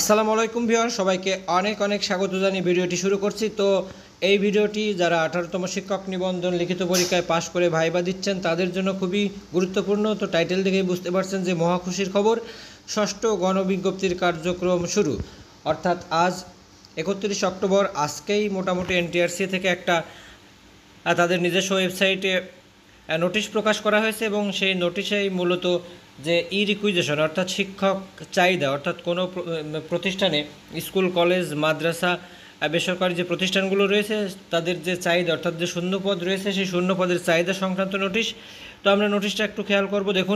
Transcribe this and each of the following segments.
আসসালামু আলাইকুম ভিউয়ার, সবাইকে অনেক অনেক স্বাগত জানিয়ে ভিডিওটি শুরু করছি। তো এই ভিডিওটি যারা 18তম শিক্ষক নিবন্ধন লিখিত পরীক্ষায় পাশ করে ভাইবা দিচ্ছেন তাদের জন্য খুবই গুরুত্বপূর্ণ। তো টাইটেল দেখেই বুঝতে পারছেন যে মহা খুশির খবর, ষষ্ঠ গণবিজ্ঞপ্তির কার্যক্রম শুরু। অর্থাৎ আজ 31 অক্টোবর, আজকেই মোটামুটি এনটিআরসি থেকে একটা তাদের নিজস্ব ওয়েবসাইটে নোটিশ প্রকাশ করা হয়েছে এবং সেই নোটিশেই মূলত যে রিকুইজিশন অর্থাৎ শিক্ষক চাহিদা, অর্থাৎ কোনো প্রতিষ্ঠানে স্কুল, কলেজ, মাদ্রাসা, বেসরকারি যে প্রতিষ্ঠানগুলো রয়েছে তাদের যে চাহিদা অর্থাৎ যে শূন্যপদ রয়েছে সেই শূন্যপদের চাহিদা সংক্রান্ত নোটিশ। তো আমরা নোটিশটা একটু খেয়াল করব। দেখুন,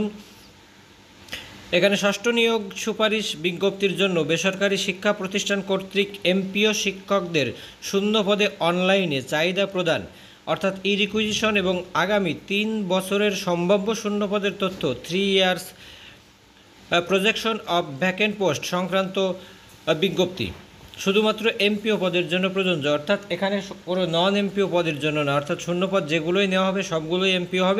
এখানে ষষ্ঠ নিয়োগ সুপারিশ বিজ্ঞপ্তির জন্য বেসরকারি শিক্ষা প্রতিষ্ঠান কর্তৃক এমপিও শিক্ষকদের শূন্য পদে অনলাইনে চাহিদা প্রদান অর্থাৎ রিকুইজিশন এবং আগামী 3 বছরের সম্ভাব্য শূন্যপদের তথ্য 3 years projection of vacant post সংক্রান্ত বিজ্ঞপ্তি শুধুমাত্র এমপিও পদের জন্য প্রযোজ্য। অর্থাৎ এখানে কোনো নন এমপিও পদের জন্য না, অর্থাৎ শূন্যপদ যেগুলোই নেওয়া হবে সবগুলোই এমপিও হবে।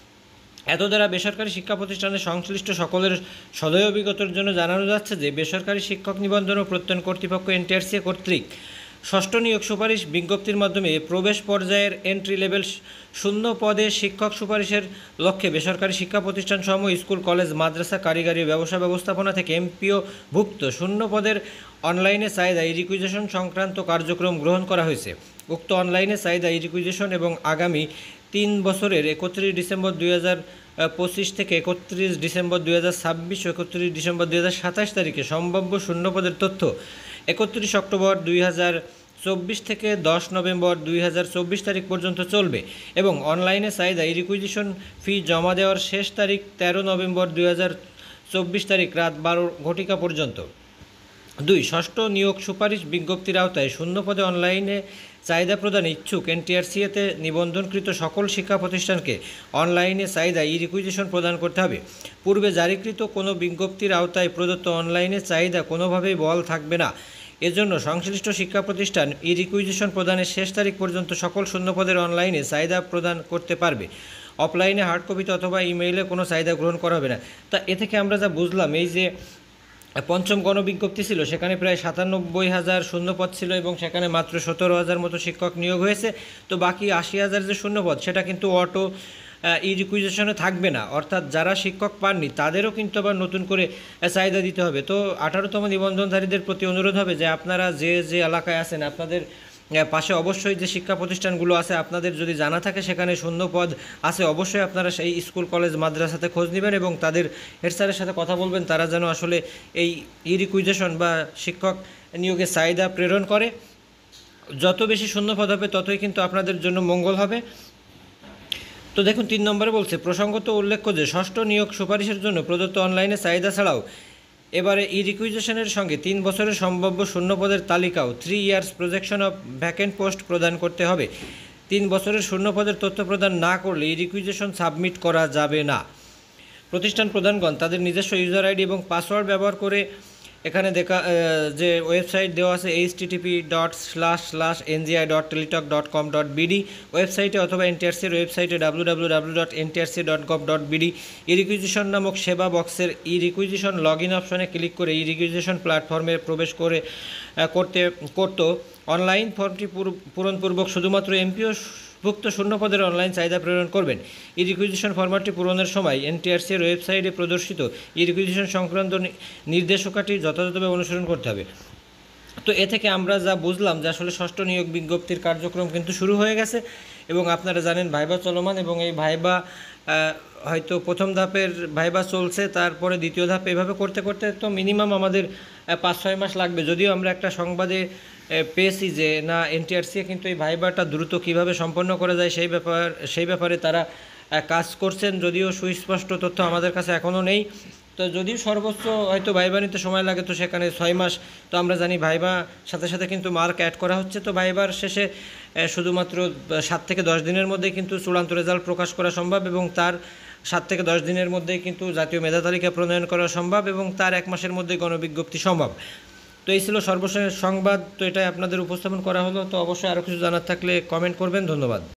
এত দ্বারা বেসরকারি শিক্ষা প্রতিষ্ঠানের সংশ্লিষ্ট সকলের সদয় অভিজ্ঞতার জন্য জানানো যাচ্ছে যে বেসরকারি শিক্ষক নিবন্ধন ও প্রত্যয়ন কর্তৃপক্ষ এনটিআরসি কর্তৃক ষষ্ঠ নিয়োগ সুপারিশ বিজ্ঞপ্তির মাধ্যমে প্রবেশ পর্যায়ের এন্ট্রি লেভেল শূন্য পদে শিক্ষক সুপারিশের লক্ষ্যে বেসরকারি শিক্ষা প্রতিষ্ঠানসমূহ স্কুল, কলেজ, মাদ্রাসা, কারিগরি, ব্যবসা ব্যবস্থাপনা থেকে এমপিও ভুক্ত শূন্য পদের অনলাইনে চাহিদা রিকুইজিশন সংক্রান্ত কার্যক্রম গ্রহণ করা হয়েছে। উক্ত অনলাইনে চাহিদা রিকুইজিশন এবং আগামী 3 বছরের 31 ডিসেম্বর 2025 থেকে 31 ডিসেম্বর 2026 ও 31 ডিসেম্বর 2027 তারিখে সম্ভাব্য শূন্যপদের তথ্য 31 অক্টোবর 2024 থেকে 10 নভেম্বর 2024 তারিখ পর্যন্ত চলবে এবং অনলাইনে চাহিদা রিকুইজিশন ফি জমা দেওয়ার শেষ তারিখ 13 নভেম্বর 2024 তারিখ রাত 12 ঘটিকা পর্যন্ত। 2. ষষ্ঠ নিয়োগ সুপারিশ বিজ্ঞপ্তির আওতায় শূন্যপদে অনলাইনে চাহিদা প্রদানে ইচ্ছুক এনটিআরসিতে নিবন্ধনকৃত সকল শিক্ষা প্রতিষ্ঠানকে অনলাইনে চাহিদা রিকুইজিশন প্রদান করতে হবে। পূর্বে জারিকৃত কোনো বিজ্ঞপ্তির আওতায় প্রদত্ত অনলাইনে চাহিদা কোনোভাবেই বহাল থাকবে না। এজন্য সংশ্লিষ্ট শিক্ষা প্রতিষ্ঠান রিকুইজিশন প্রদানের শেষ তারিখ পর্যন্ত সকল শূন্যপদের অনলাইনে চাহিদা প্রদান করতে পারবে। অফলাইনে হার্ড কপিতে অথবা ইমেইলে কোনো চাহিদা গ্রহণ করা হবে না। তা এ থেকে আমরা যা বুঝলাম, এই যে পঞ্চম গণবিজ্ঞপ্তি ছিল সেখানে প্রায় 97,000 শূন্যপদ ছিল এবং সেখানে মাত্র 17,000 মতো শিক্ষক নিয়োগ হয়েছে। তো বাকি 80,000 যে শূন্যপদ সেটা কিন্তু অটো রিকুইজিশনে থাকবে না, অর্থাৎ যারা শিক্ষক পাননি তাদেরও কিন্তু আবার নতুন করে চাহিদা দিতে হবে। তো 18তম নিবন্ধনধারীদের প্রতি অনুরোধ হবে যে আপনারা যে যে এলাকায় আছেন আপনাদের পাশে অবশ্যই যে শিক্ষা প্রতিষ্ঠানগুলো আছে আপনাদের যদি জানা থাকে সেখানে শূন্যপদ আছে, অবশ্যই আপনারা সেই স্কুল, কলেজ, মাদ্রাসাতে খোঁজ নেবেন এবং তাদের হেড স্যারের সাথে কথা বলবেন তারা যেন আসলে এই রিকুইজিশন বা শিক্ষক নিয়োগের চাহিদা প্রেরণ করে। যত বেশি শূন্যপদ হবে ততই কিন্তু আপনাদের জন্য মঙ্গল হবে। তো দেখুন, 3 নম্বরে বলছে, প্রসঙ্গত উল্লেখ্য যে ষষ্ঠ নিয়োগ সুপারিশের জন্য প্রদত্ত অনলাইনে চাহিদা ছাড়াও এবারে রিকুইজিশনের সঙ্গে 3 বছরের সম্ভাব্য শূন্যপদের তালিকাও 3 years projection of vacant post প্রদান করতে হবে। 3 বছরের শূন্যপদের তথ্য প্রদান না করলে রিকুইজিশন সাবমিট করা যাবে না। প্রতিষ্ঠান প্রধানগণ তাদের নিজস্ব ইউজার আইডি এবং পাসওয়ার্ড ব্যবহার করে এখানে যে ওয়েবসাইট দেওয়া আছে http://ngi.teletalk.com.bd ওয়েবসাইটে অথবা এনটিআরসির ওয়েবসাইটে www.ntrc.gov.bd রিকুইজিশন নামক সেবা বক্সের রিকুইজিশন লগ ইন অপশনে ক্লিক করে রিকুইজিশন প্ল্যাটফর্মে প্রবেশ করতে অনলাইন ফর্মটি পূরণপূর্বক শুধুমাত্র এমপিও ভুক্ত শূন্যপদের অনলাইন চাহিদা প্রেরণ করবেন। রিকুইজিশন ফরম্যাটটি পূরণের সময় এনটিআরসির ওয়েবসাইটে প্রদর্শিত রিকুইজিশন সংক্রান্ত নির্দেশিকাটি যথাযথভাবে অনুসরণ করতে হবে। তো এ থেকে আমরা যা বুঝলাম যে আসলে ষষ্ঠ নিয়োগ বিজ্ঞপ্তির কার্যক্রম কিন্তু শুরু হয়ে গেছে এবং আপনারা জানেন ভাইবা চলমান এবং এই ভাইবা হয়তো প্রথম ধাপের ভাইবা চলছে, তারপরে দ্বিতীয় ধাপ, এভাবে করতে করতে তো মিনিমাম আমাদের 5-6 মাস লাগবে। যদিও আমরা একটা সংবাদে পেয়েছি যে না, এনটিআরসি কিন্তু এই ভাইবাটা দ্রুত কিভাবে সম্পন্ন করা যায় সেই ব্যাপারে তারা কাজ করছেন, যদিও সুস্পষ্ট তথ্য আমাদের কাছে এখনও নেই। তো যদিও সর্বোচ্চ হয়তো ভাইবা নিতে সময় লাগে, তো সেখানে 6 মাস। তো আমরা জানি ভাইবা সাথে সাথে কিন্তু মার্ক অ্যাড করা হচ্ছে। তো ভাইবার শেষে শুধুমাত্র 7 থেকে 10 দিনের মধ্যে কিন্তু চূড়ান্ত রেজাল্ট প্রকাশ করা সম্ভব এবং তার 7 থেকে 10 দিনের মধ্যেই কিন্তু জাতীয় মেধা তালিকা প্রণয়ন করা সম্ভব এবং তার 1 মাসের মধ্যে গণবিজ্ঞপ্তি সম্ভব। তো এই ছিল সর্বশেষ সংবাদ। তো এটাই আপনাদের উপস্থাপন করা হলো। তো অবশ্যই আরও কিছু জানার থাকলে কমেন্ট করবেন। ধন্যবাদ।